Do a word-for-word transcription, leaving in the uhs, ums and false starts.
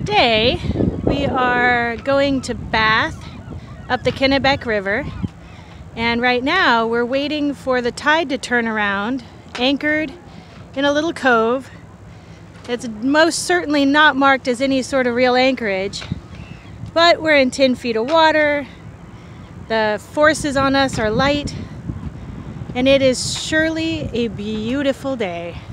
Today we are going to Bath up the Kennebec River, and right now we're waiting for the tide to turn around, anchored in a little cove. It's most certainly not marked as any sort of real anchorage, but we're in ten feet of water. The forces on us are light, and it is surely a beautiful day.